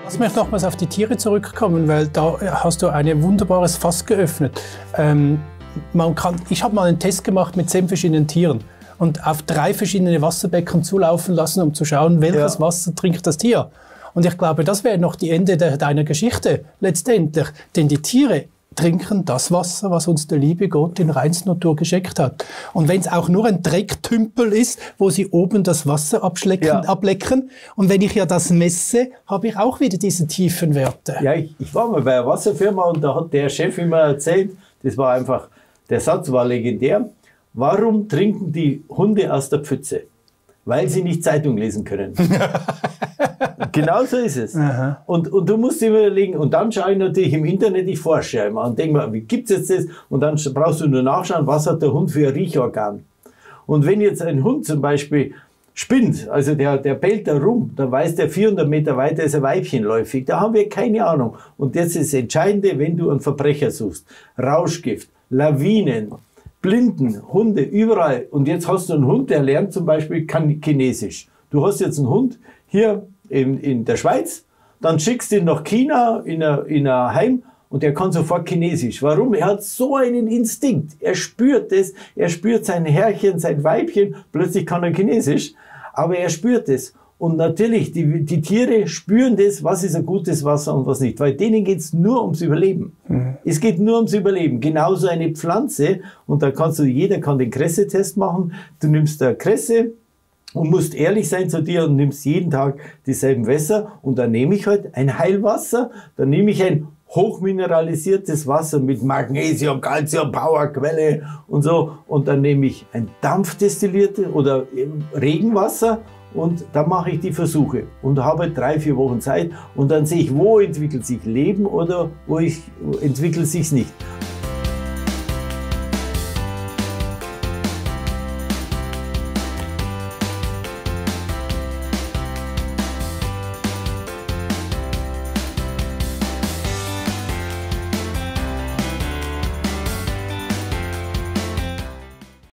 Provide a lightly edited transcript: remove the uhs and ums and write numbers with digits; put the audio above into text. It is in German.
Lass mich nochmals auf die Tiere zurückkommen, weil da hast du ein wunderbares Fass geöffnet. Ich habe mal einen Test gemacht mit 10 verschiedenen Tieren und auf 3 verschiedene Wasserbecken zulaufen lassen, um zu schauen, welches Wasser trinkt das Tier. Und ich glaube, das wäre noch die Ende deiner Geschichte letztendlich. Denn die Tiere trinken das Wasser, was uns der liebe Gott in reinster Natur geschenkt hat. Und wenn es auch nur ein Drecktümpel ist, wo sie oben das Wasser ablecken. Und wenn ich ja das messe, habe ich auch wieder diese tiefen Werte. Ja, ich war mal bei einer Wasserfirma und da hat der Chef immer erzählt, das war einfach, der Satz war legendär, warum trinken die Hunde aus der Pfütze? Weil sie nicht Zeitung lesen können. Genau so ist es. Und du musst dir überlegen, und dann schaue ich natürlich im Internet, ich forsche ja immer und denke mir, wie gibt es jetzt das? Und dann brauchst du nur nachschauen, was hat der Hund für ein Riechorgan. Und wenn jetzt ein Hund zum Beispiel spinnt, also der bellt da rum, dann weiß der 400 Meter weiter ist ein Weibchen läufig. Da haben wir keine Ahnung. Und das ist das Entscheidende, wenn du einen Verbrecher suchst. Rauschgift, Lawinen, Blinden, Hunde, überall. Und jetzt hast du einen Hund, der lernt zum Beispiel Chinesisch. Du hast jetzt einen Hund hier in der Schweiz, dann schickst du ihn nach China in ein Heim und der kann sofort Chinesisch. Warum? Er hat so einen Instinkt. Er spürt es, er spürt sein Herrchen, sein Weibchen, plötzlich kann er Chinesisch, aber er spürt es. Und natürlich, die Tiere spüren das, was ist ein gutes Wasser und was nicht. Weil denen geht's nur ums Überleben. Es geht nur ums Überleben. Genauso eine Pflanze. Und da jeder kann den Kresse-Test machen. Du nimmst eine Kresse und musst ehrlich sein zu dir und nimmst jeden Tag dieselben Wässer. Und dann nehme ich halt ein Heilwasser. Dann nehme ich ein hochmineralisiertes Wasser mit Magnesium, Calcium, Powerquelle und so. Und dann nehme ich ein dampfdestilliertes oder Regenwasser. Und dann mache ich die Versuche und habe 3-4 Wochen Zeit und dann sehe ich, wo entwickelt sich Leben oder wo entwickelt sich nicht.